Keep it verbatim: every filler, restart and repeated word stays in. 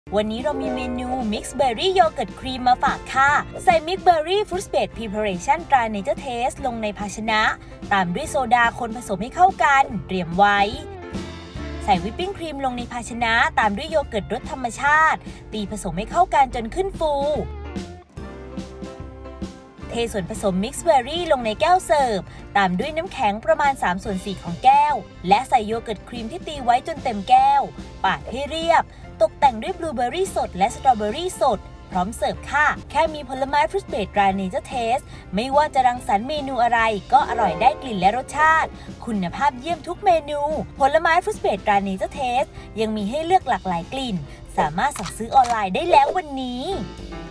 วันนี้เรามีเมนู Mixed Berry Yogurt Cream มาฝากค่ะ ใส่ Mixed Berry Fruit Based Preparation ตรา Nature Taste ลงในภาชนะ ตามด้วยโซดาคนผสมให้เข้ากัน เตรียมไว้ ใส่วิปปิ้งครีมลงในภาชนะ ตามด้วยโยเกิร์ตรสธรรมชาติ ตีผสมให้เข้ากันจนขึ้นฟูเทส่วนผสม Mixed Berry ลงในแก้วเสิร์ฟ ตามด้วยน้ำแข็งประมาณ สามส่วนสี่ ของแก้ว และใส่โยเกิร์ตครีมที่ตีไว้จนเต็มแก้ว ปาดให้เรียบ ตกแต่งด้วยบลูเบอร์รี่สดและสตรอเบอร์รี่สด พร้อมเสิร์ฟค่ะ แค่มีผลไม้ฟรุตเบสตรา Nature Taste ไม่ว่าจะรังสรรค์เมนูอะไรก็อร่อยได้กลิ่นและรสชาติ คุณภาพเยี่ยมทุกเมนู ผลไม้ฟรุตเบสตรา Nature Taste ยังมีให้เลือกหลากหลายกลิ่น สามารถสั่งซื้อออนไลน์ได้แล้ววันนี้